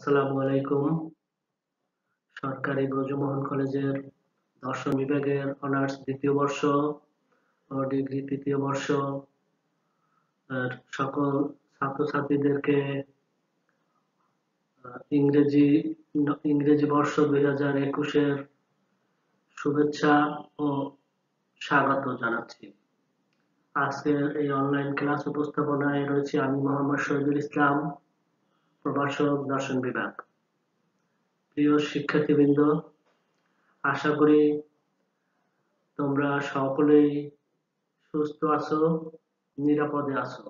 আসসালামু আলাইকুম। সরকারি ব্রজমোহন কলেজের দর্শন বিভাগের অনার্স দ্বিতীয় বর্ষ ও ডিগ্রি তৃতীয় বর্ষ সকল ছাত্রছাত্রীদেরকে ইংরেজি ইংরেজি বর্ষ 2021-এর শুভেচ্ছা ও স্বাগত জানাচ্ছি। আজকের এই অনলাইন ক্লাস উপস্থাপনায় রয়েছে আমি মোহাম্মদ শহীদুল ইসলাম, প্রভাষক, দর্শন বিভাগ। প্রিয় শিক্ষার্থীবৃন্দ, আশা করি তোমরা সকলেই সুস্থ আছো, নিরাপদে আছো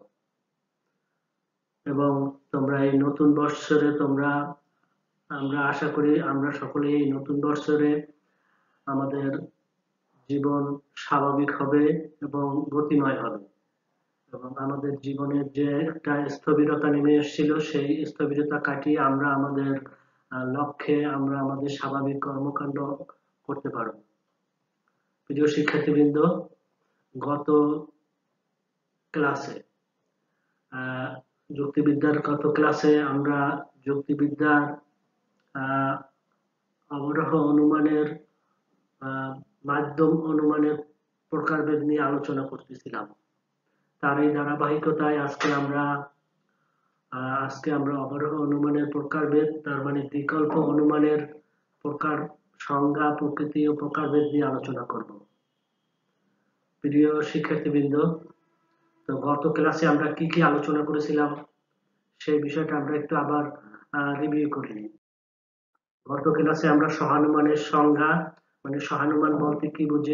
এবং তোমরা এই নতুন বৎসরে আমরা আশা করি আমরা সকলেই এই নতুন বৎসরে আমাদের জীবন স্বাভাবিক হবে এবং গতিময় হবে এবং আমাদের জীবনের যে একটা স্থবিরতা নেমে এসেছিল সেই স্থবিরতা কাটিয়ে আমরা আমাদের লক্ষ্যে আমরা আমাদের স্বাভাবিক কর্মকাণ্ড করতে পারব। প্রিয় শিক্ষার্থীবৃন্দ, গত ক্লাসে যুক্তিবিদ্যার গত ক্লাসে আমরা যুক্তিবিদ্যার অবরোহ অনুমানের মাধ্যম অনুমানের প্রকারভেদ নিয়ে আলোচনা করতেছিলাম। তার এই ধারাবাহিকতায় আজকে আমরা অবরোহ অনুমানের প্রকারভেদ, তার মানে বিকল্প অনুমানের প্রকার সংজ্ঞা, প্রকৃতি ও প্রকারভেদ নিয়ে আলোচনা করব। প্রিয় শিক্ষার্থীবৃন্দ, তো গত ক্লাসে আমরা কি কি আলোচনা করেছিলাম সেই বিষয়টা আমরা একটু আবার রিভিউ করে নিই। গত ক্লাসে আমরা সহানুমানের সংজ্ঞা, মানে সহানুমান বলতে কি বুঝে,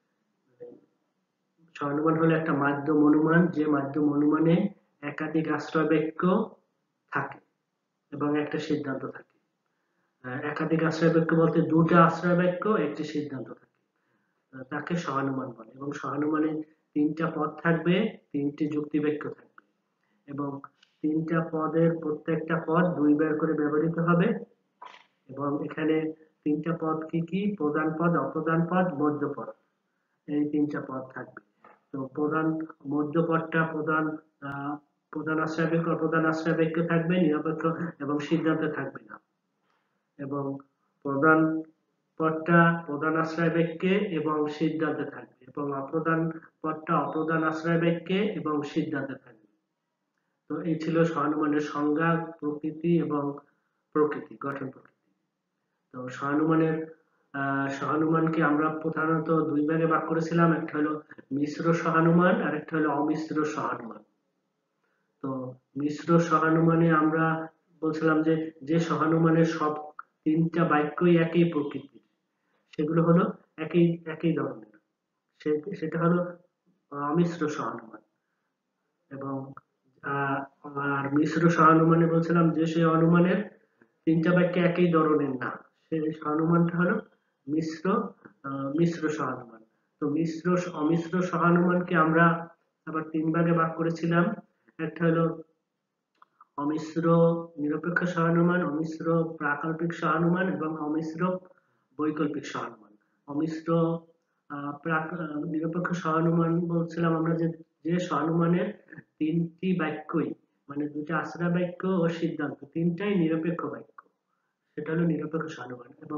সহানুমান হলো একটা মাধ্যম অনুমান, যে মাধ্যম অনুমানে একাধিক আশ্রয় বাক্য থাকে এবং একটা সিদ্ধান্ত থাকে। একাধিক আশ্রয় বাক্য বলতে দুটো আশ্রয় বাক্য, একটি সিদ্ধান্ত থাকে, তাকে সহানুমান বলে। এবং সহানুমানে তিনটা পদ থাকবে, তিনটি যুক্তি বাক্য থাকবে এবং তিনটা পদের প্রত্যেকটা পদ দুইবার করে ব্যবহৃত হবে এবং এখানে তিনটা পদ কি কি? প্রধান পদ, অপ্রধান পদ, মধ্য পদ, এই তিনটা পদ থাকবে। তো মধ্য পদটা প্রধান আশ্রয় বাক্য, অপ্রধান আশ্রয় বাক্য থাকবে, নিরপেক্ষ এবং সিদ্ধান্ত থাকবে না। এবং প্রধান পদটা প্রধান আশ্রয় বাক্যে এবং সিদ্ধান্তে থাকবে এবং অপ্রধান পদটা অপ্রধান আশ্রয় বাক্যে এবং সিদ্ধান্তে থাকবে। তো এই ছিল সহানুমানের সংজ্ঞা, প্রকৃতি এবং গঠন প্রকৃতি। তো সহানুমানকে আমরা প্রধানত দুই ভাগে ভাগ করেছিলাম, একটা হলো মিশ্র সহানুমান আর একটা হলো অমিশ্র সহানুমান। তো মিশ্র সহানুমানে আমরা বলছিলাম যে সহানুমানের সব তিনটা বাক্যই একই প্রকৃতির, সেগুলো হলো একই ধরনের, সেটা হলো অমিশ্র সহানুমান। এবং আর মিশ্র সহানুমানে বলছিলাম যে সেই অনুমানের তিনটা বাক্য একই ধরনের না, সেই সহানুমানটা হলো মিশ্র সহানুমান। তো অমিশ্র সহানুমানকে আমরা আবার তিন ভাগে ভাগ করেছিলাম, একটা হলো অমিশ্র নিরপেক্ষ সহানুমান, অমিশ্র প্রাকল্পিক সহানুমান এবং অমিশ্র বৈকল্পিক সহানুমান। অমিশ্র নিরপেক্ষ সহানুমান বলছিলাম আমরা যে সহানুমানের তিনটি বাক্যই, মানে দুটো আশ্রয় বাক্য ও সিদ্ধান্ত তিনটাই নিরপেক্ষ বাক্য, সেটা হলো নিরপেক্ষ সহানুমান। এবং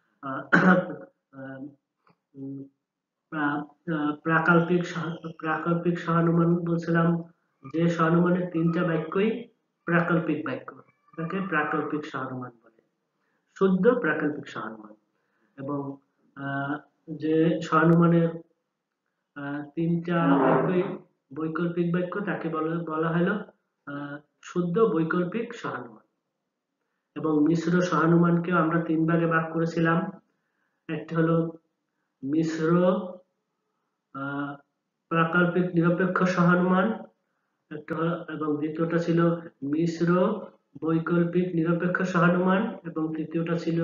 প্রাকল্পিক সহানুমান বলছিলাম যে সহানুমানের তিনটা বাক্যই প্রাকল্পিক বাক্য, এটাকে প্রাকল্পিক সহানুমান বলে, শুদ্ধ প্রাকল্পিক সহানুমান। এবং যে সহানুমানের তিনটা বাক্যই বৈকল্পিক বাক্য, তাকে বলা হলো শুদ্ধ বৈকল্পিক সহানুমান। এবং মিশ্র সহানুমানকে আমরা তিন ভাগে ভাগ করেছিলাম, একটা হলো মিশ্র প্রাকল্পিক নিরপেক্ষ সহানুমান, এবং দ্বিতীয়টা ছিল মিশ্র বৈকল্পিক নিরপেক্ষ সহানুমান এবং তৃতীয়টা ছিল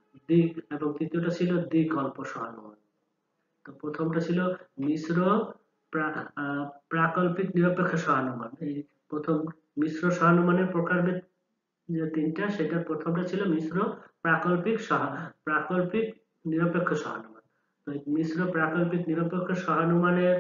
দ্বিকল্প সহানুমান। তো প্রথমটা ছিল মিশ্র প্রাকল্পিক নিরপেক্ষ সহানুমান। এই প্রথম মিশ্র সহানুমানের প্রকারভেদ যে তিনটা, সেটা প্রথমটা ছিল মিশ্র প্রাকল্পিক নিরপেক্ষ সহানুমান। তো মিশ্র প্রাকল্পিক নিরপেক্ষ সহানুমানের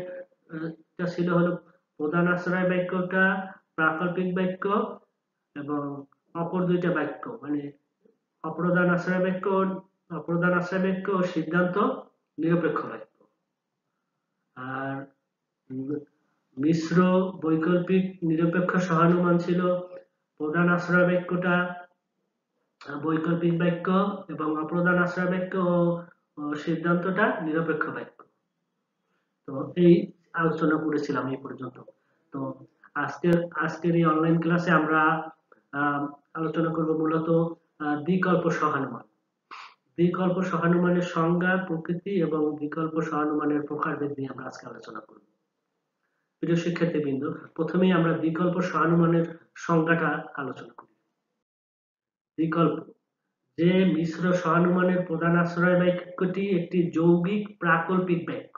ছিল হলো প্রধান আশ্রয় বাক্যটা প্রাকল্পিক বাক্য এবং অপর দুইটা বাক্য মানে অপ্রধান আশ্রয় বাক্য ও সিদ্ধান্ত নিরপেক্ষ বাক্য। আর মিশ্র বৈকল্পিক নিরপেক্ষ সহানুমান ছিল প্রধান আশ্রয় বাক্যটা বৈকল্পিক বাক্য এবং অপ্রধান আশ্রয় বাক্য ও সিদ্ধান্তটা নিরপেক্ষ বাক্য। তো এই আলোচনা করেছিলাম এই পর্যন্ত। তো আজকের এই অনলাইন ক্লাসে আমরা আলোচনা করব মূলত বিকল্প সহানুমান। বিকল্প সহানুমানের সংজ্ঞা, প্রকৃতি এবং বিকল্প সহানুমানের প্রকারভেদ নিয়ে আমরা আজকে আলোচনা করব। প্রিয় শিক্ষার্থীবৃন্দ, প্রথমেই আমরা বিকল্প সহানুমানের সংজ্ঞাটা আলোচনা করি। বিকল্প যে মিশ্র সহানুমানের প্রধান আশ্রয় বাক্যটি একটি যৌগিক প্রাকল্পিক বাক্য,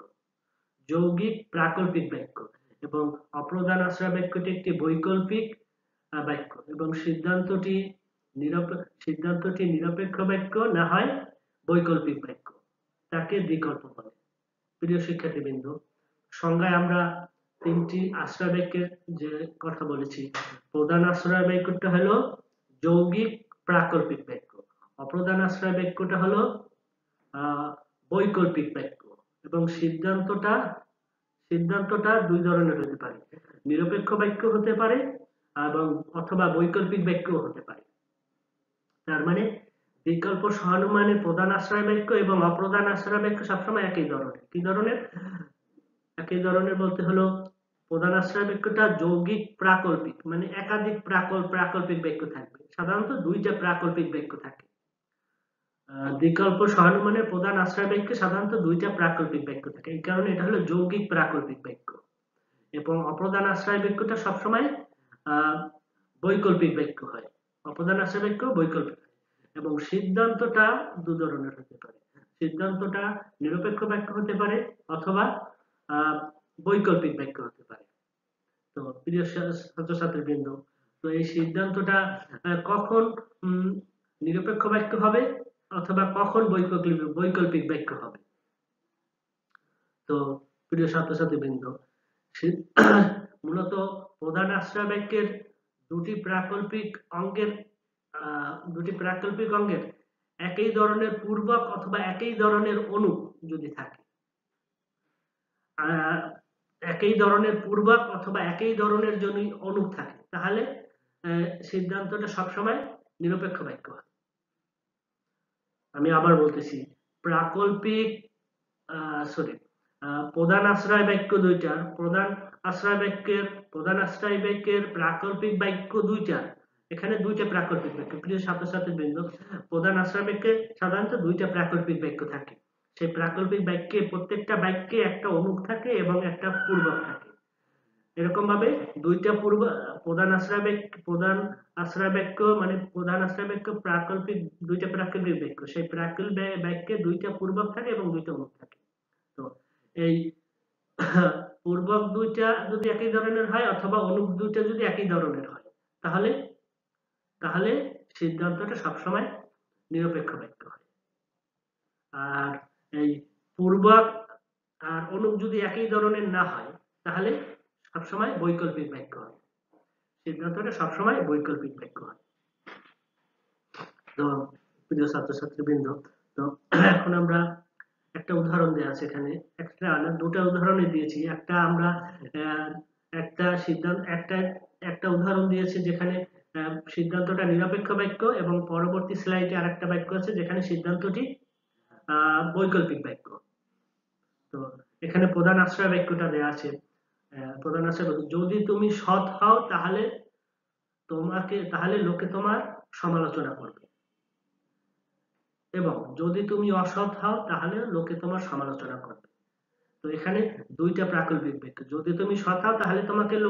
এবং অপ্রধান আশ্রয় বাক্যটি একটি বৈকল্পিক বাক্য এবং সিদ্ধান্তটি নিরপেক্ষ বাক্য না হয় বৈকল্পিক বাক্য, তাকে বিকল্প বলে। প্রিয় শিক্ষার্থীবৃন্দ, সংজ্ঞায় আমরা তিনটি আশ্রয় বাক্যের যে কথা বলেছি। প্রধান আশ্রয় বাক্যটা হলো যৌগিক প্রাকল্পিক বাক্য, অপ্রধান আশ্রয় বাক্যটা হলো বৈকল্পিক বাক্য এবং সিদ্ধান্তটা দুই ধরনের হতে পারে, নিরপেক্ষ বাক্য হতে পারে এবং অথবা বৈকল্পিক বাক্য হতে পারে। তার মানে বিকল্প সহানুমানের প্রধান আশ্রয় বাক্য এবং অপ্রধান আশ্রয় বাক্য সবসময় একই ধরনের। কি ধরনের? একই ধরনের বলতে হলো প্রধান আশ্রয় বাক্যটা যৌগিক প্রাকল্পিক, মানে একাধিক প্রাকল্পিক বাক্য থাকবে, সাধারণত দুইটা প্রাকল্পিক বাক্য থাকে। বিকল্প সহানুমানের প্রধান আশ্রয় বাক্যে সাধারণত দুইটা প্রাকল্পিক বাক্য থাকে, এই কারণে এটা হলো যৌগিক প্রাকল্পিক বাক্য। এবং অপ্রধান আশ্রয় বাক্যটা সবসময় বৈকল্পিক বাক্য হয়, অপ্রধান আশ্রয় বাক্য বৈকল্পিক হয়। এবং সিদ্ধান্তটা দু ধরনের হতে পারে, সিদ্ধান্তটা নিরপেক্ষ বাক্য হতে পারে অথবা বৈকল্পিক বাক্য হতে পারে। তো প্রিয় ছাত্রছাত্রীবৃন্দ, তো এই সিদ্ধান্তটা কখন নিরপেক্ষ বাক্য হবে অথবা কখন বৈকল্পিক বাক্য হবে? তো প্রিয় ছাত্রছাত্রীবৃন্দ, মূলত প্রধান আশ্রয় বাক্যের দুটি প্রাকল্পিক অঙ্গের একই ধরনের পূর্বক অথবা একই ধরনের অনু যদি থাকে, একই ধরনের পূর্বক অথবা একই ধরনের যদি অনু থাকে, তাহলে সিদ্ধান্তটা সবসময় নিরপেক্ষ বাক্য হয়। আমি আবার বলতেছি, প্রধান আশ্রয় বাক্য দুইটা, প্রধান আশ্রয় বাক্যের প্রাকল্পিক বাক্য দুইটা, এখানে দুইটা প্রাকল্পিক বাক্য। প্রিয় ছাত্রছাত্রীবৃন্দ, প্রধান আশ্রয় বাক্যে সাধারণত দুইটা প্রাকল্পিক বাক্য থাকে। সেই প্রাকল্পিক বাক্যে প্রত্যেকটা বাক্যে একটা অনুক থাকে এবং একটা পূর্বক থাকে। এরকম ভাবে দুইটা প্রধান আশ্রয় বাক্য প্রাকল্পিক দুইটা প্রাকল্পিক বাক্য, সেই প্রাকল্পিক বাক্যে দুইটা পূর্বক থাকে এবং দুইটা অনুক থাকে। তো এই পূর্বক দুইটা যদি একই ধরনের হয় অথবা অনুক দুইটা যদি একই ধরনের হয়, তাহলে সিদ্ধান্তটা সবসময় নিরপেক্ষ বাক্য হয়। আর এই পূর্বক আর অনুক যদি একই ধরনের না হয়, তাহলে সবসময় বৈকল্পিক বাক্য হয়, সিদ্ধান্তটা সবসময় বৈকল্পিক বাক্য হয়। তো প্রিয় ছাত্রছাত্রীবৃন্দ, তো এখন আমরা একটা উদাহরণ দেওয়া আছে এখানে, দুটা উদাহরণে দিয়েছি। একটা উদাহরণ দিয়েছে যেখানে সিদ্ধান্তটা নিরপেক্ষ বাক্য এবং পরবর্তী স্লাইডে আরেকটা বাক্য আছে যেখানে সিদ্ধান্তটি বৈকল্পিক বাক্য। তো এখানে প্রধান আশ্রয় বাক্যটা দেওয়া আছে, প্রধান আশ্রয় বাক্য, যদি তুমি সৎ হও তাহলে লোকে তোমার সমালোচনা করবে, এবং যদি তুমি অসৎ হও তাহলে লোকে তোমার সমালোচনা করবে। তো এখানে দুইটা প্রাকল্পিক বাক্য, যদি তুমি সৎ হও তাহলে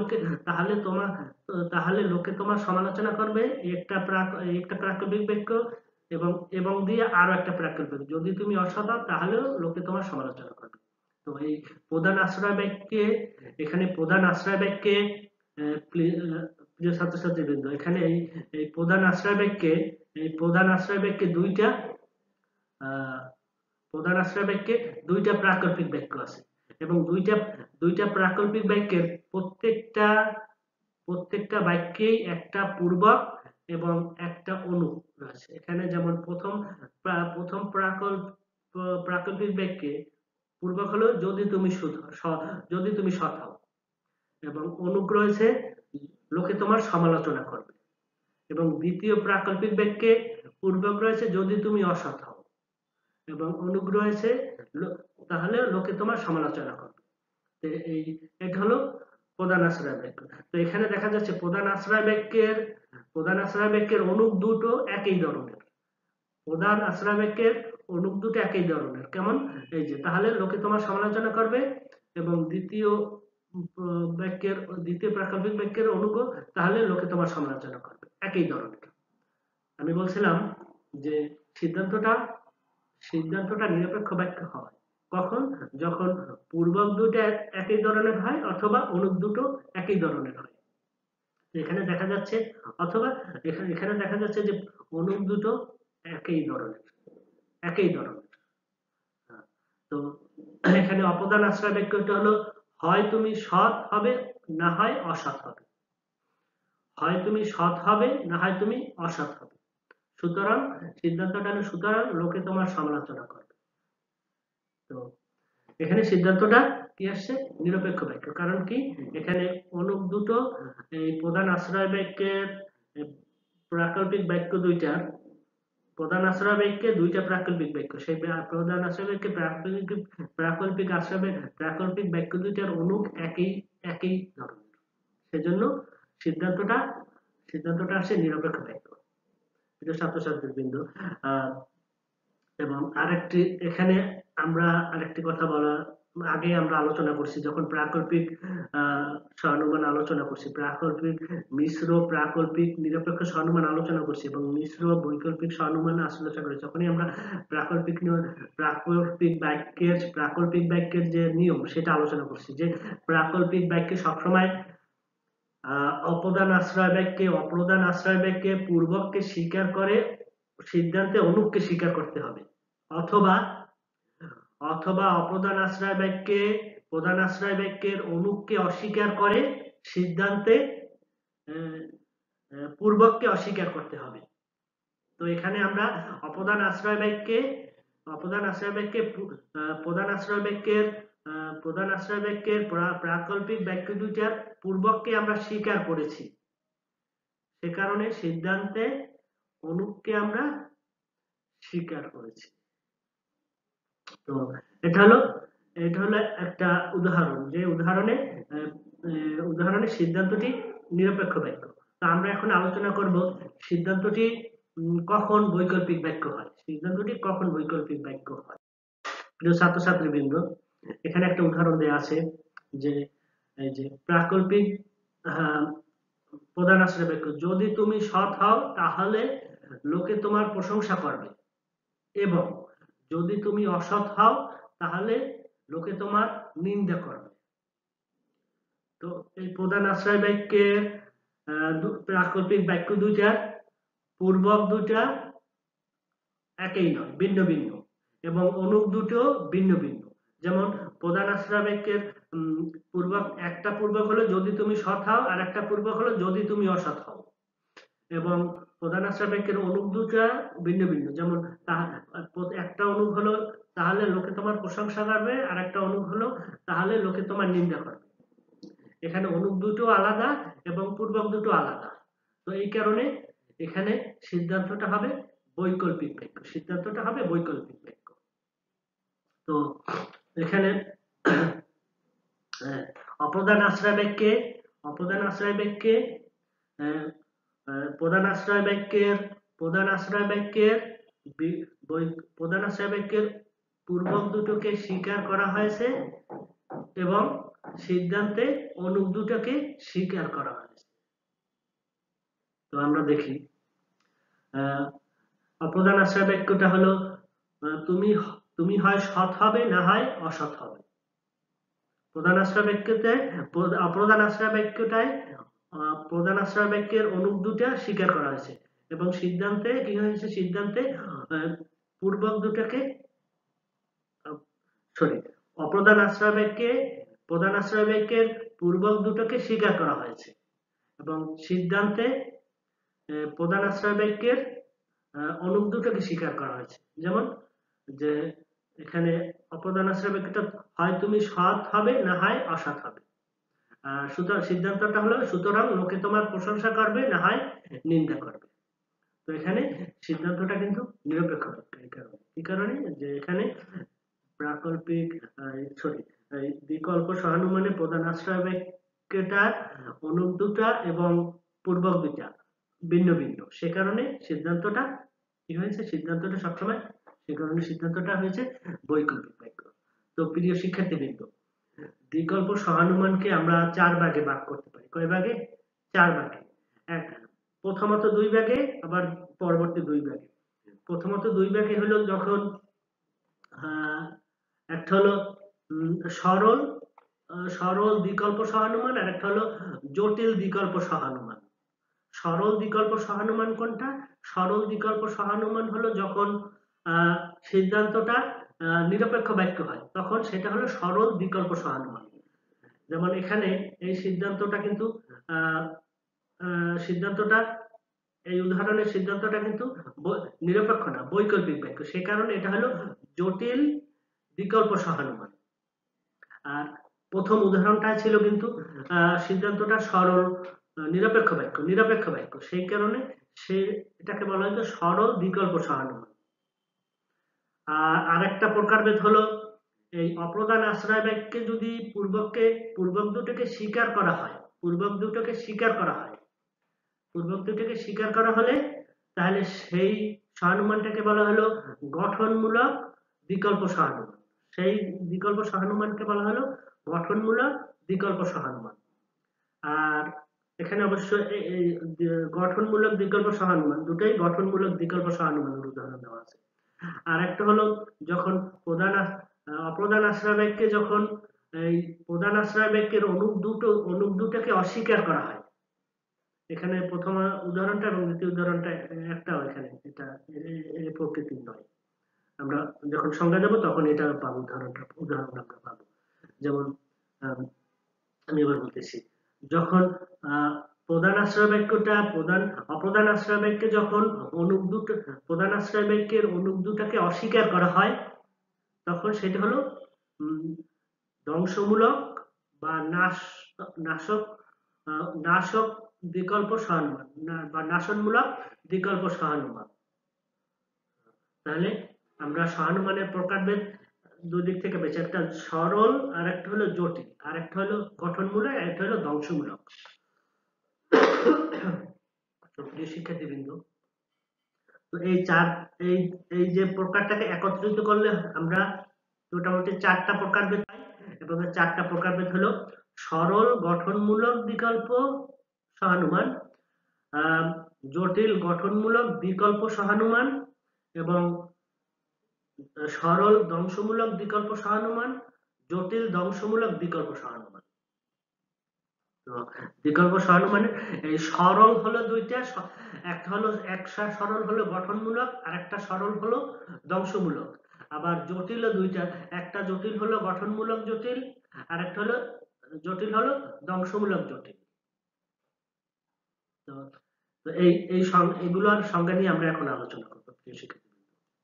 লোকে তোমার সমালোচনা করবে, একটা প্রাকল্পিক বাক্য, এবং দিয়ে আরো একটা প্রাকল্পিক, যদি তুমি অসৎ হও তাহলেও লোকে তোমার সমালোচনা করবে। তো এই প্রধান আশ্রয় বাক্যে প্রিয় ছাত্রছাত্রীবৃন্দ, এখানে এই প্রধান আশ্রয় বাক্যে দুইটা প্রাকল্পিক বাক্য আছে এবং দুইটা প্রাকল্পিক বাক্যের প্রত্যেকটা বাক্যেই একটা পূর্বক এবং একটা অনু রয়েছে। এখানে যেমন প্রথম প্রাকল্পিক বাক্যে পূর্বক হলো যদি তুমি যদি তুমি সৎ হও, এবং অনুক রয়েছে লোকে তোমার সমালোচনা করবে, এবং দ্বিতীয় প্রাকল্পিক বাক্যে পূর্বক রয়েছে যদি তুমি অসৎ হও, এবং অনুক রয়েছে তাহলে লোকে তোমার সমালোচনা করবে। এটা হলো প্রধান আশ্রয় বাক্য। তো এখানে দেখা যাচ্ছে প্রধান আশ্রয় বাক্যের অনুক দুটো একই ধরনের। প্রধান আশ্রয় বাক্যের অনুক দুটো একই ধরনের। কেমন? এই যে তাহলে লোকে তোমার সমালোচনা করবে, এবং দ্বিতীয় প্রাকল্পিক বাক্যের অনুক তাহলে লোকে তোমার সমালোচনা করবে, একই ধরনের। আমি বলছিলাম যে সিদ্ধান্তটা নিরপেক্ষ বাক্য হয় কখন? যখন পূর্বক দুটো একই ধরনের হয় অথবা অনুক দুটো একই ধরনের হয়। এখানে দেখা যাচ্ছে এখানে দেখা যাচ্ছে যে অনুক দুটো একই ধরনের। তো এখানে অপদান আশ্রয় বাক্যটা হলো হয় তুমি সৎ হবে না হয় অসৎ হবে। হয় তুমি সৎ হবে না হয় তুমি অসৎ হবে। সুতরাং সিদ্ধান্তটা হলো সুতরাং লোকে তোমার সমালোচনা করবে। তো এখানে সিদ্ধান্তটা কি আসছে? নিরপেক্ষ বাক্য। কারণ কি? এখানে অনুক দুটো এই প্রধান আশ্রয় বাক্যের প্রাকল্পিক বাক্য দুইটার প্রধান আশ্রয় বাক্যে দুইটা প্রাকল্পিক বাক্য, সেই প্রধান আশ্রয় বাক্যে প্রাকল্পিক বাক্য দুইটার অনুক একই ধরনের। সেজন্য সিদ্ধান্তটা আসে নিরপেক্ষ বাক্য। এটা ছাত্রছাত্রীর বিন্দু। এবং এখানে আমরা আরেকটি কথা আগে আমরা আলোচনা করছি, যখন প্রাকল্পিক সহানুমান আলোচনা করছি, মিশ্র প্রাকল্পিক নিরপেক্ষ সহানুমান আলোচনা করছি, এবং মিশ্র বৈকল্পিক সহানুমান আলোচনা করেছি। যখনই আমরা প্রাকল্পিক বাক্যের যে নিয়ম সেটা আলোচনা করছি, যে প্রাকল্পিক বাক্যে সবসময় অপ্রধান আশ্রয় বাক্যে পূর্বককে স্বীকার করে সিদ্ধান্তে অনুককে স্বীকার করতে হবে, অথবা অপ্রধান আশ্রয় বাক্যের অনুককে অস্বীকার করে সিদ্ধান্তে পূর্বককে অস্বীকার করতে হবে। তো এখানে আমরা প্রধান আশ্রয় বাক্যের প্রাকল্পিক বাক্য দুইটার পূর্বককে আমরা স্বীকার করেছি, সে কারণে সিদ্ধান্তে অনুককে আমরা স্বীকার করেছি। তো এটা হলো একটা উদাহরণ, যে উদাহরণে সিদ্ধান্তটি নিরপেক্ষ বাক্য। তো আমরা এখন আলোচনা করব সিদ্ধান্তটি কখন বৈকল্পিক বাক্য হয়। প্রিয় ছাত্রছাত্রীবৃন্দ, এখানে একটা উদাহরণ দেওয়া আছে, যে এই যে প্রাকল্পিক প্রধান আশ্রয় বাক্য, যদি তুমি সৎ হও তাহলে লোকে তোমার প্রশংসা করবে, এবং যদি তুমি অসৎ হও তাহলে লোকে তোমার নিন্দা করবে। তো এই প্রধান আশ্রয় বাক্যের প্রাকল্পিক বাক্য দুইটা পূর্বক দুইটা একই নয়, ভিন্ন ভিন্ন, এবং অনুক দুটো ভিন্ন ভিন্ন। যেমন প্রধান আশ্রয় বাক্যের একটা পূর্বক হলো যদি তুমি সৎ হও, আর একটা পূর্বক হলো যদি তুমি অসৎ হও, এবং প্রধান আশ্রয় বাক্যের অনুক দুটা ভিন্ন ভিন্ন। যেমন একটা অনুক হলো তাহলে লোকে তোমার প্রশংসা করবে, আর একটা অনুক হলো তাহলে লোকে তোমার নিন্দা করবে। এখানে অনুক দুটো আলাদা এবং পূর্বক দুটো আলাদা। তো এই কারণে এখানে সিদ্ধান্তটা হবে বৈকল্পিক বাক্য। তো এখানে প্রধান আশ্রয় বাক্যের পূর্বক দুটোকে স্বীকার করা হয়েছে, এবং সিদ্ধান্তে অনুক দুটোকে স্বীকার করা হয়েছে। তো আমরা দেখি অপ্রধান আশ্রয় বাক্যটা হলো তুমি হয় সৎ হবে না হয় অসৎ হবে। প্রধান আশ্রয় বাক্যের অনুক দুটা স্বীকার করা হয়েছে, এবং সিদ্ধান্তে কি হয়েছে? পূর্বক দুটাকে প্রধান আশ্রয় বাক্যের পূর্বক দুটোকে স্বীকার করা হয়েছে, এবং সিদ্ধান্তে প্রধান আশ্রয় বাক্যের অনুক দুটোকে স্বীকার করা হয়েছে। যেমন যে এখানে অপ্রধান আশ্রয় বাক্যটা হয় তুমি সৎ হবে না হয় অসৎ হবে। সুতরাং সিদ্ধান্তটা হলো সুতরাং লোকে তোমার প্রশংসা করবে না হয় নিন্দা করবে। তো এখানে সিদ্ধান্তটা কিন্তু নিরপেক্ষ বাক্য। এই কারণে যে এখানে প্রাকল্পিক সরি বিকল্প সহানুমানে প্রধান আশ্রয় বাক্যটার অনুক দুটা এবং পূর্বক দুটা ভিন্ন ভিন্ন, সে কারণে সিদ্ধান্তটা কি হয়েছে, সিদ্ধান্তটা সবসময় সে কারণে সিদ্ধান্তটা হয়েছে বৈকল্পিক বাক্য। তো প্রিয় শিক্ষার্থীবৃন্দ, বিকল্প সহানুমানকে আমরা 4 ভাগে ভাগ করতে পারি। কয় ভাগে? 4 ভাগে। প্রথমত 2 ভাগে, আবার পরবর্তী 2 ভাগে। প্রথমত 2 ভাগে হলো যখন একটা হলো সরল সরল বিকল্প সহানুমান, আর একটা হলো জটিল বিকল্প সহানুমান। সরল বিকল্প সহানুমান কোনটা? সরল বিকল্প সহানুমান হলো যখন সিদ্ধান্তটা নিরপেক্ষ বাক্য হয়, তখন সেটা হলো সরল বিকল্প সহানুমান। যেমন এখানে এই সিদ্ধান্তটা কিন্তু সিদ্ধান্তটা এই উদাহরণের সিদ্ধান্তটা কিন্তু নিরপেক্ষ না, বৈকল্পিক বাক্য, সে কারণে এটা হলো জটিল বিকল্প সহানুমান। আর প্রথম উদাহরণটা ছিল কিন্তু সিদ্ধান্তটা সরল নিরপেক্ষ বাক্য, সেই কারণে সে এটাকে বলা হয়তো সরল বিকল্প সহানুমান। আর আরেকটা প্রকারভেদ হলো এই অপ্রধান আশ্রয় বাক্যে যদি পূর্বক দুটোকে স্বীকার করা হয়, পূর্বক দুটোকে স্বীকার করা হলে তাহলে সেই সহানুমানটাকে বলা হলো গঠনমূলক বিকল্প সহানুমান। সেই বিকল্প সহানুমানকে বলা হলো গঠনমূলক বিকল্প সহানুমান। আর এখানে অবশ্যই গঠনমূলক বিকল্প সহানুমান দুটোই গঠনমূলক বিকল্প সহানুমানের উদাহরণ দেওয়া আছে। আর একটা হলো যখন অপ্রধান আশ্রয় বাক্যে যখন এই প্রধান আশ্রয় বাক্যের অনুক দুটোকে অস্বীকার করা হয়। এখানে প্রথম উদাহরণটা এবং দ্বিতীয় উদাহরণটা একটাও, এখানে এটা প্রকৃতির নয়। আমরা যখন সংজ্ঞা দেব তখন এটা পাবো, উদাহরণ আমরা পাবো। যেমন আমি এবার বলতেছি, যখন প্রধান আশ্রয় বাক্যটা অপ্রধান আশ্রয় বাক্যে যখন প্রধান আশ্রয় বাক্যের অনুক দুটাকে অস্বীকার করা হয়, তখন সেটা হলো ধ্বংসমূলক বা নাশক বিকল্প সহানুমান বা নাশনমূলক বিকল্প সহানুমান। তাহলে আমরা সহানুমানের প্রকারভেদ দুদিক থেকে বেছে, একটা সরল আর একটা হলো জটিল, আর একটা হলো গঠনমূলক, আর একটা হলো ধ্বংসমূলক। প্রিয় শিক্ষার্থীবৃন্দ, তো এই যে প্রকারটাকে একত্রিত করলে আমরা মোটামুটি 4টা প্রকারভেদ পাই, এবং 4টা প্রকারভেদ হলো সরল গঠনমূলক বিকল্প সহানুমান, জটিল গঠনমূলক বিকল্প সহানুমান, এবং সরল ধ্বংসমূলক বিকল্প সহানুমান, জটিল ধ্বংসমূলক বিকল্প সহানুমান। তো বিকল্প সহানুমানের এই সরল হলো দুইটা, একটা সরল হলো গঠনমূলক আর একটা সরল হলো ধ্বংসমূলক। আবার জটিলও দুইটা, একটা জটিল হলো গঠনমূলক জটিল, আর একটা হলো জটিল হলো ধ্বংসমূলক জটিল। তো এগুলোর সংজ্ঞা নিয়ে আমরা এখন আলোচনা করবো। প্রিয় শিক্ষার্থী,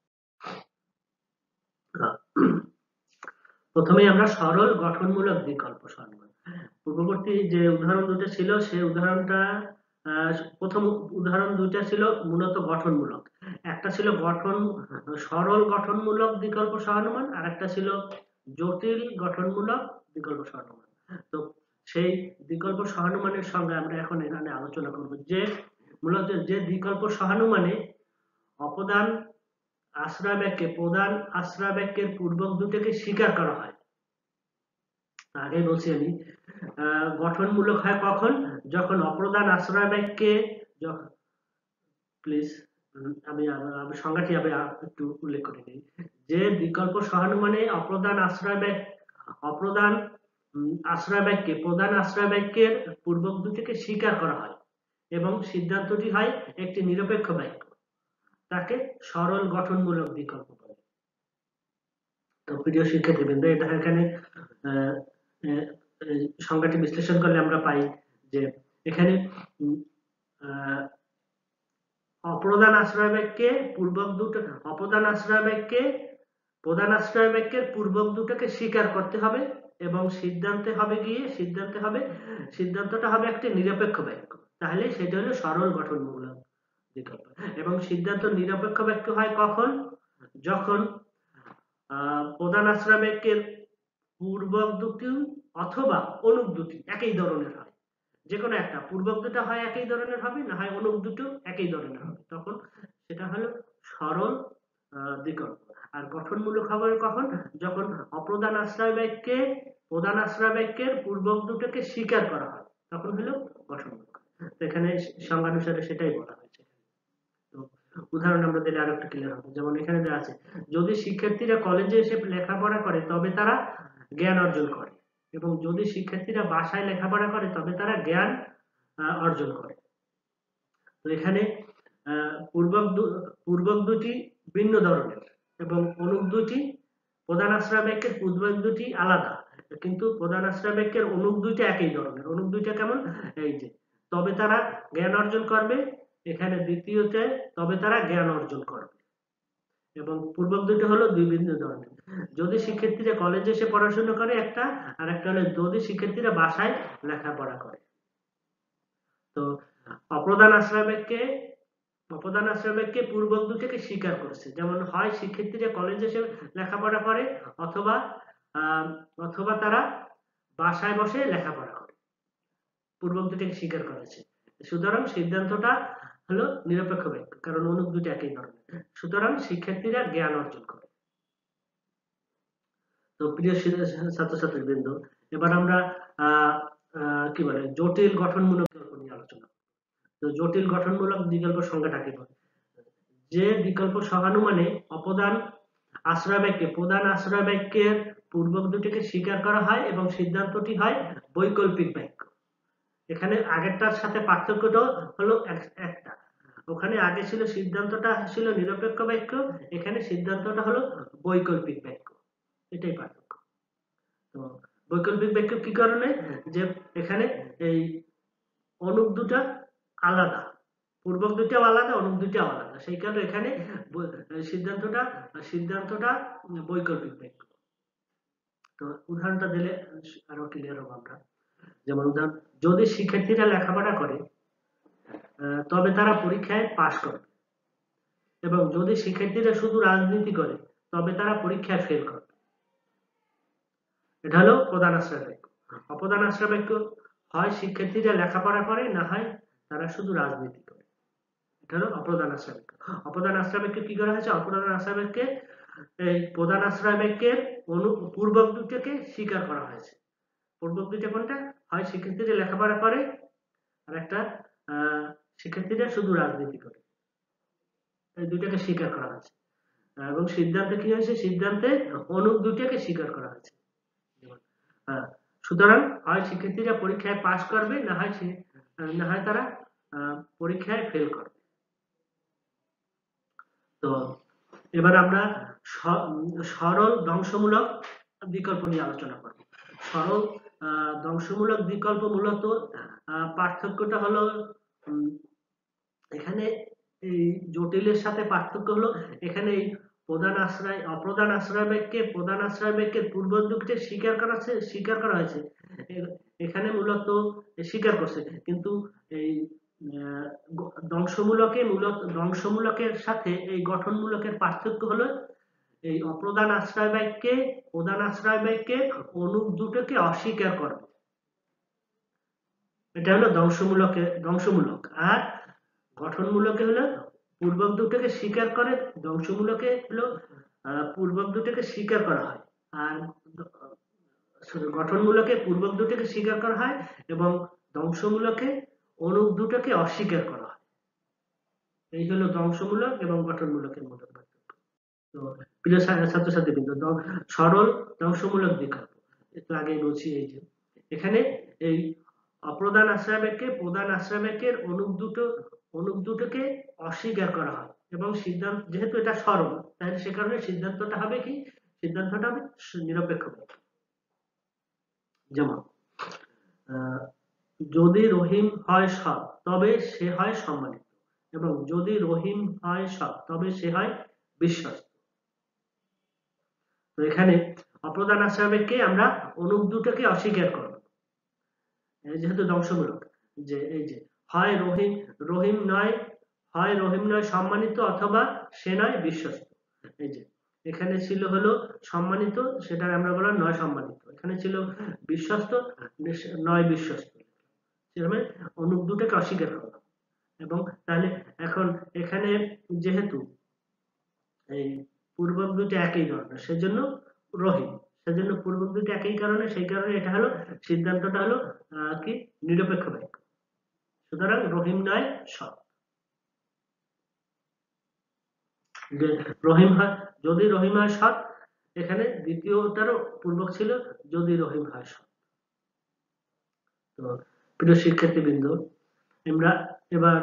প্রথমেই আমরা সরল গঠনমূলক বিকল্প সহানুমান। পূর্ববর্তী যে উদাহরণ দুটো ছিল সেই উদাহরণটা প্রথম উদাহরণ দুইটা ছিল মূলত গঠনমূলক, একটা ছিল সরল গঠনমূলক বিকল্প সহানুমান, আর একটা ছিল জটিল গঠনমূলক বিকল্প সহানুমান। তো সেই বিকল্প সহানুমানের সঙ্গে আমরা এখন এখানে আলোচনা করব যে মূলত যে বিকল্প সহানুমানে অপ্রধান আশ্রয় বাক্যে প্রধান আশ্রয় বাক্যের পূর্বক দুটোকে স্বীকার করা হয়। আগে বলছি আমি, গঠনমূলক হয় কখন? যখন অপ্রধান আশ্রয় বাক্যে প্লিজ আমি সংজ্ঞাটি একটু উল্লেখ করে নিই, যে বিকল্প সহানুমানে অপ্রধান আশ্রয় বাক্যে প্রধান আশ্রয় বাক্যের পূর্বক দুটোকে স্বীকার করা হয় এবং সিদ্ধান্তটি হয় একটি নিরপেক্ষ বাক্য, তাকে সরল গঠনমূলক বিকল্প বলে। তো প্রিয় শিক্ষার্থীবৃন্দ, এটা এখানে সংজ্ঞাটি বিশ্লেষণ করলে আমরা পাই যে এখানে অপ্রধান আশ্রয় বাক্যে পূর্বক দুটো অপ্রধান আশ্রয় বাক্যে প্রধান আশ্রয় বাক্যের পূর্বক দুটোকে স্বীকার করতে হবে এবং সিদ্ধান্তটা হবে একটি নিরপেক্ষ বাক্য, তাহলে সেটা হলো সরল গঠনমূলক বিকল্প। এবং সিদ্ধান্ত নিরপেক্ষ বাক্য হয় কখন? যখন প্রধান আশ্রয় বাক্যের পূর্বক দুটি অথবা অনুক দুটি একই ধরনের হয়, যে কোনো একটা, পূর্বক দুটো হয় একই ধরনের হবে, না হয় অনুক দুটো একই ধরনের হবে, তখন সেটা হলো সরল বিকল্প। আর গঠনমূলক হবে কখন? যখন অপ্রধান আশ্রয় বাক্যে প্রধান আশ্রয় বাক্যের পূর্বক দুটোকে স্বীকার করা হয়, তখন হলো গঠনমূলক। এখানে সংজ্ঞানুসারে সেটাই বলা হয়েছে। তো উদাহরণ আমরা দিলে আরো একটু ক্লিয়ার হবে। যেমন এখানে দেওয়া আছে, যদি শিক্ষার্থীরা কলেজে এসে লেখাপড়া করে তবে তারা জ্ঞান অর্জন করে, এবং যদি শিক্ষার্থীরা বাসায় লেখাপড়া করে তবে তারা জ্ঞান অর্জন করে। তো এখানে পূর্বক দুটি ভিন্ন ধরনের এবং অনুক দুটি, প্রধান আশ্রয় বাক্যের পূর্বক দুটি আলাদা, কিন্তু প্রধান আশ্রয় বাক্যের অনুক দুইটা একই ধরনের। অনুক দুইটা কেমন? এই যে, তবে তারা জ্ঞান অর্জন করবে, এখানে দ্বিতীয়তে তবে তারা জ্ঞান অর্জন করবে, এবং পূর্বক দুটো হলো দুই ভিন্ন ধরনের। যদি শিক্ষার্থীরা কলেজে এসে পড়াশোনা করে একটা, আর একটা হলো যদি শিক্ষার্থীরা বাসায় লেখাপড়া করে। তো অপ্রধান আশ্রয় বাক্যে পূর্বক দুটোকে স্বীকার করেছে, যেমন হয় শিক্ষার্থীরা কলেজে এসে লেখাপড়া করে অথবা অথবা তারা বাসায় বসে লেখাপড়া করে, পূর্বক দুটোকে স্বীকার করেছে। সুতরাং সিদ্ধান্তটা হলো নিরপেক্ষ বাক্য, কারণ অনুক দুটো একই ধরনের। সুতরাং শিক্ষার্থীরা জ্ঞান অর্জন করে। তো প্রিয় ছাত্রছাত্রীবৃন্দ, এবার আমরা কি বলে জটিল গঠনমূলক বিকল্প নিয়ে আলোচনা। তো জটিল গঠনমূলক বিকল্প সংজ্ঞাটাকে বলে, যে বিকল্প সহানুমানে অপ্রধান আশ্রয় বাক্যে প্রধান আশ্রয় বাক্যের পূর্বক দুটিকে স্বীকার করা হয় এবং সিদ্ধান্তটি হয় বৈকল্পিক বাক্য। এখানে আগেরটার সাথে পার্থক্যটা হলো একটা, ওখানে আগে ছিল সিদ্ধান্তটা ছিল নিরপেক্ষ বাক্য, এখানে সিদ্ধান্তটা হলো বৈকল্পিক বাক্য, এটাই পার্থক্য। তো বৈকল্পিক বাক্য কি কারণে? যে এখানে এই অনুক দুটা আলাদা, পূর্বক দুটাও আলাদা, অনুক দুটাও আলাদা, সেই কারণে এখানে সিদ্ধান্তটা বৈকল্পিক বাক্য। তো উদাহরণটা দিলে আরো ক্লিয়ার হবে আমরা। যেমন উদাহরণ, যদি শিক্ষার্থীরা লেখাপড়া করে তবে তারা পরীক্ষায় পাশ করবে, এবং যদি শিক্ষার্থীরা শুধু রাজনীতি করে তবে তারা পরীক্ষায় ফেল করবে। এটা হলো প্রধান আশ্রয় বাক্য। অপ্রধান আশ্রয় বাক্য হয় শিক্ষার্থীরা লেখাপড়া করে, না হয় তারা শুধু রাজনীতি করে, এটা হলো অপ্রধান আশ্রয় বাক্য। অপ্রধান আশ্রয় বাক্য কি করা হয়েছে? অপ্রধান আশ্রয় বাক্যে এই প্রধান আশ্রয় বাক্যের পূর্বক দুটোকে স্বীকার করা হয়েছে। পূর্বক দুটো কোনটা? হয় শিক্ষার্থীরা লেখাপড়া করে, আর একটা শিক্ষার্থীরা শুধু রাজনীতি করে, এই দুটাকে স্বীকার করা হয়েছে। এবং সিদ্ধান্তে কি হয়েছে? সিদ্ধান্তে অনুক দুটোকে স্বীকার করা হয়েছে। সুতরাং হয় শিক্ষার্থীরা পরীক্ষায় পাশ করবে, না হয় তারা পরীক্ষায় ফেল করবে। তো এবার আমরা সরল ধ্বংসমূলক বিকল্প নিয়ে আলোচনা করব। সরল ধ্বংসমূলক বিকল্প মূলত পার্থক্যটা হলো, এখানে এই জটিলের সাথে পার্থক্য হলো, এখানে এই অপ্রধান আশ্রয় বাক্যে প্রধান আশ্রয় বাক্যের পূর্বক দুটিকে স্বীকার করা হয়েছে, এখানে মূলত স্বীকার করছে, কিন্তু এই ধ্বংসমূলকের সাথে এই গঠনমূলকের পার্থক্য হলো, এই অপ্রধান আশ্রয় বাক্যে প্রধান আশ্রয় বাক্যের অনুক দুটোকে অস্বীকার করবে, এটা হলো ধ্বংসমূলক। আর গঠনমূলকে হলো পূর্বক দুটোকে স্বীকার করে, ধ্বংসমূলকে হলো পূর্বক দুটোকে স্বীকার করা হয়, আর গঠনমূলকে পূর্বক দুটোকে স্বীকার করা হয় এবং ধ্বংসমূলকে অনুক দুটোকে অস্বীকার করা হয়। এই হলো ধ্বংসমূলক এবং গঠনমূলকের মধ্যে পার্থক্য। তো প্রিয় ছাত্রছাত্রীবৃন্দ, সরল ধ্বংসমূলক বিকল্প একটু আগেই বলছি, এই যে এখানে এই অপ্রধান আশ্রয় বাক্যে প্রধান আশ্রয় বাক্যের অনুক দুটোকে অস্বীকার করা হয় এবং সিদ্ধান্ত, যেহেতু এটা সরল, তাহলে সে কারণে সিদ্ধান্তটা হবে কি? সিদ্ধান্তটা হবে নিরপেক্ষ বাক্য। যেমন যদি রহিম হয় সৎ তবে সে হয় সম্মানিত, এবং যদি রহিম হয় সৎ তবে সে হয় বিশ্বস্ত। তো এখানে অপ্রধান আশ্রয়কে আমরা অনুক দুটোকে অস্বীকার করব, যেহেতু ধ্বংসমূলক, যে এই যে হয় রহিম নয়, হয় রহিম নয় সম্মানিত, অথবা সে নয় বিশ্বস্ত। এই যে এখানে ছিল হলো সম্মানিত, সেটা আমরা বললাম নয় সম্মানিত, এখানে ছিল বিশ্বস্ত নয় বিশ্বস্ত, সেভাবে অনুক দুটোকে অস্বীকার করলাম। এবং তাহলে এখন এখানে যেহেতু এই পূর্বক দুটো একই ধরনের, সেজন্য রহিম, সেজন্য পূর্বক দুটো একই কারণে, সেই কারণে এটা হলো সিদ্ধান্তটা হলো কি নিরপেক্ষ বাক্য। সুতরাং রহিম নয় সৎ। যে রহিম হয়, যদি রহিম হয় সৎ, এখানে দ্বিতীয়টারও পূর্বক ছিল যদি রহিম হয় সৎ। তো প্রিয় শিক্ষার্থীবৃন্দ, আমরা এবার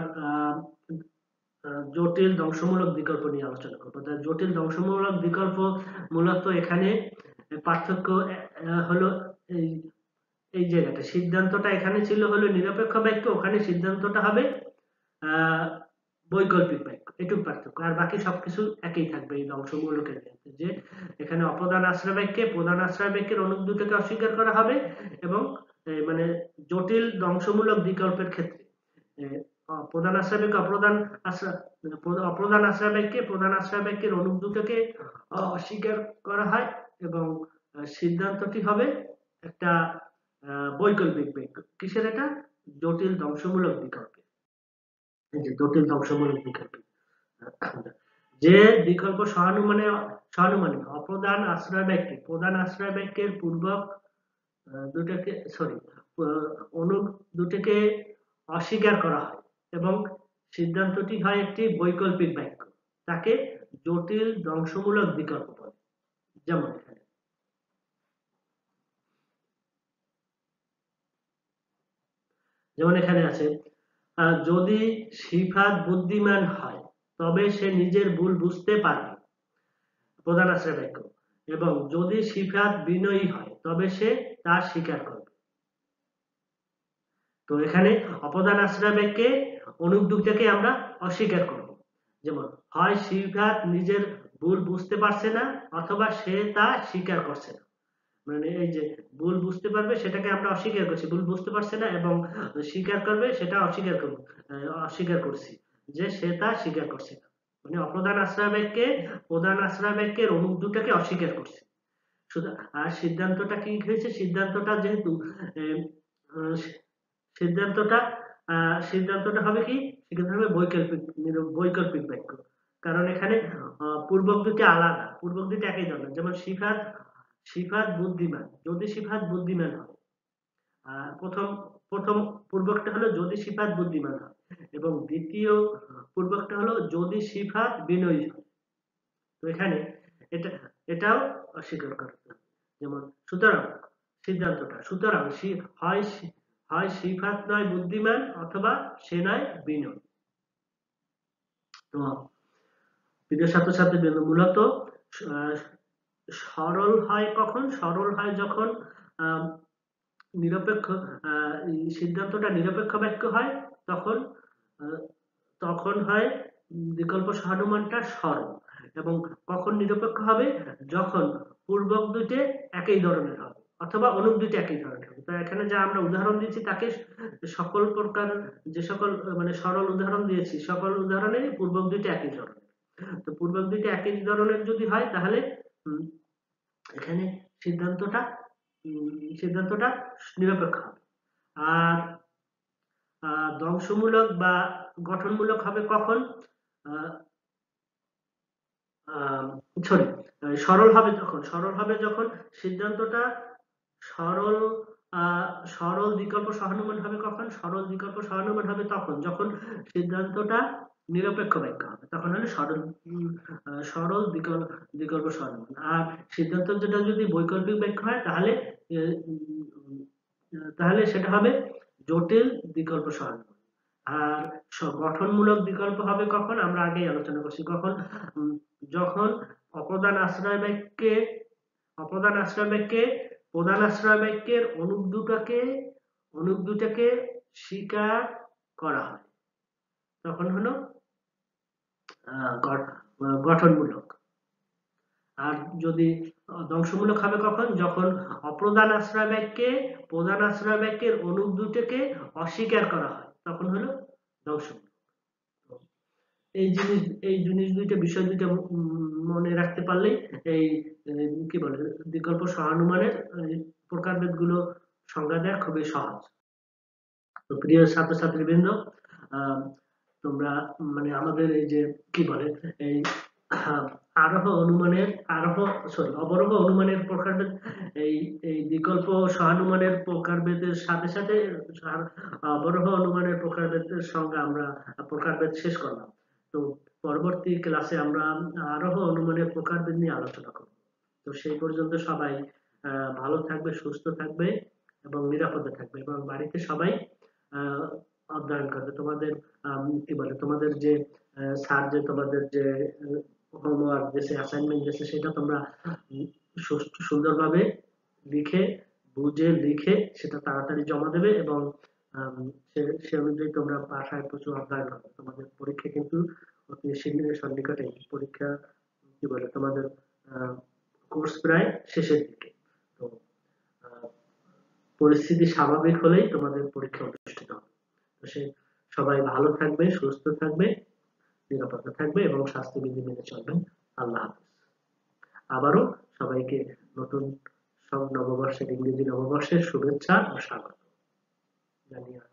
জটিল ধ্বংসমূলক বিকল্প নিয়ে আলোচনা করবো। জটিল ধ্বংসমূলক বিকল্প মূলত এখানে পার্থক্য হলো এই জায়গাটা, সিদ্ধান্তটা এখানে ছিল হলো নিরপেক্ষ বাক্য, ওখানে সিদ্ধান্তটা হবে বৈকল্পিক বাক্য, এটুকু পার্থক্য। আর বাকি সবকিছু একই থাকবে এই ধ্বংসমূলকের ক্ষেত্রে, যে এখানে অপ্রধান আশ্রয় বাক্যে প্রধান আশ্রয় বাক্যের অনুক দুটোকে অস্বীকার করা হবে, এবং মানে জটিল ধ্বংসমূলক বিকল্পের ক্ষেত্রে প্রধান আশ্রয় বাক্য অপ্রধান আশ্রয় বাক্যে প্রধান আশ্রয় বাক্যের অনুক দুটোকে অস্বীকার করা হয়, এবং সিদ্ধান্তটি হবে একটা বৈকল্পিক বাক্য। কিসের এটা? জটিল ধ্বংসমূলক বিকল্প। জটিল ধ্বংসমূলক বিকল্প, যে বিকল্প সহানুমানিক অপ্রধান আশ্রয় বাক্যে প্রধান আশ্রয় বাক্যের পূর্বক দুটাকে অনুক দুটোকে অস্বীকার করা হয় এবং সিদ্ধান্তটি হয় একটি বৈকল্পিক বাক্য, তাকে জটিল ধ্বংসমূলক বিকল্প বলে। যেমন এখানে আছে, যদি সিফাত বুদ্ধিমান হয় তবে সে নিজের ভুল বুঝতে পারবে, প্রধান আশ্রয় বাক্য, এবং যদি সিফাত বিনয়ী হয় তবে সে তা স্বীকার করবে। তো এখানে অপ্রধান আশ্রয় বাক্যে অনুক দুটোকে আমরা অস্বীকার করব। যেমন হয় সিফাত নিজের ভুল বুঝতে পারছে না, অথবা সে তা স্বীকার করছে না। মানে এই যে ভুল বুঝতে পারবে সেটাকে আমরা অস্বীকার করছি, ভুল বুঝতে পারছে না, এবং স্বীকার করবে সেটা অস্বীকার করছি, যে সে তা স্বীকার করছে না। মানে অপ্রধান আশ্রয় বাক্যে প্রধান আশ্রয় বাক্যের অনুক দুটোকে অস্বীকার করছে। আর সিদ্ধান্তটা কি হয়েছে? সিদ্ধান্তটা যেহেতু সিদ্ধান্তটা হবে কি, সেক্ষেত্রে হবে বৈকল্পিক বাক্য। কারণ এখানে পূর্বক দুটি আলাদা, পূর্বক দুটি একই ধরনের। যেমন সিফাত বুদ্ধিমান, যদি সিফাত বুদ্ধিমান হয়, প্রথম প্রথম পূর্বকটা হলো যদি সিফাত বুদ্ধিমান হয়, এবং দ্বিতীয় পূর্বকটা হলো যদি সিফাত বিনয়ী হয়। তো এখানে এটাও অস্বীকার করতে হবে। যেমন সুতরাং হয় সিফাত নয় বুদ্ধিমান, অথবা সে নয় বিনয়ী। তো প্রিয় ছাত্রছাত্রীবৃন্দ, মূলত সরল হয় কখন? সরল হয় যখন নিরপেক্ষ সিদ্ধান্তটা নিরপেক্ষ বাক্য হয়, তখন হয় বিকল্প সহানুমানটা সরল। এবং কখন নিরপেক্ষ হবে? যখন পূর্বক দুটো একই ধরনের হবে, অথবা অনুক দুটো একই ধরনের হবে। তো এখানে যা আমরা উদাহরণ দিয়েছি, তাকে সকল প্রকার যে সকল মানে সরল উদাহরণ দিয়েছি, সকল উদাহরণে পূর্বক দুটো একই ধরনের। তো পূর্বক দুটো একই ধরনের যদি হয়, তাহলে এখানে সিদ্ধান্তটা নিরপেক্ষ হবে। আর ধ্বংসমূলক বা গঠনমূলক হবে কখন? সরল হবে যখন সিদ্ধান্তটা সরল বিকল্প সহানুমান হবে। কখন সরল বিকল্প সহানুমান হবে? তখন যখন সিদ্ধান্তটা নিরপেক্ষ বাক্য হবে, তখন হলো সরল বিকল্প সহানুমান। আর সিদ্ধান্ত যেটা যদি বৈকল্পিক বাক্য হয়, তাহলে সেটা হবে জটিল বিকল্প সহানুমান। আর গঠনমূলক বিকল্প হবে কখন? আমরা আগেই আলোচনা করছি, কখন? যখন অপ্রধান আশ্রয় বাক্যে প্রধান আশ্রয় বাক্যের অনুক দুটাকে স্বীকার করা হয়, তখন হলো গঠনমূলক। আর যদি ধ্বংসমূলক হবে কখন, যখন অপ্রধান আশ্রয় বাক্যে প্রধান আশ্রয় বাক্যের অনুক দুটোকে অস্বীকার করা হয়, তখন হলো ধ্বংসমূলক। এই জিনিস দুইটা, বিষয় দুইটা মনে রাখতে পারলেই এই কি বলে বিকল্প সহানুমানের প্রকারভেদ গুলো সংজ্ঞা দেওয়া খুবই সহজ। তো প্রিয় ছাত্রছাত্রীবৃন্দ, তোমরা মানে আমাদের এই যে কি বলে এই অবরোহ অনুমানের প্রকারভেদ, এই বিকল্প সহানুমানের প্রকারভেদের সাথে সাথে অবরোহ অনুমানের প্রকারভেদের সঙ্গে আমরা প্রকারভেদ শেষ করলাম। তো পরবর্তী ক্লাসে আমরা আরোহ অনুমানের প্রকারভেদ নিয়ে আলোচনা করব। তো সেই পর্যন্ত সবাই ভালো থাকবে, সুস্থ থাকবে এবং নিরাপদে থাকবে, এবং বাড়িতে সবাই অধ্যয়ন করবে। তোমাদের কি বলে তোমাদের যে স্যার যে তোমাদের যে হোমওয়ার্ক দিয়েছে, অ্যাসাইনমেন্ট দিয়েছে, সেটা তোমরা সুন্দরভাবে লিখে বুঝে লিখে সেটা তাড়াতাড়ি জমা দেবে, এবং সে অনুযায়ী তোমরা বাসায় প্রচুর অধ্যয়ন করবে। তোমাদের পরীক্ষা কিন্তু অতি শীঘ্রই সন্নিকটে, পরীক্ষা কি বলে তোমাদের কোর্স প্রায় শেষের দিকে। তো পরিস্থিতি স্বাভাবিক হলেই তোমাদের পরীক্ষা অনুষ্ঠিত হবে। তো সবাই ভালো থাকবে, সুস্থ থাকবে, নিরাপদে থাকবে এবং স্বাস্থ্যবিধি মেনে চলবেন। আল্লাহ হাফেজ। আবারও সবাইকে নতুন নববর্ষের, ইংরেজি নববর্ষের শুভেচ্ছা ও স্বাগত জানিয়ে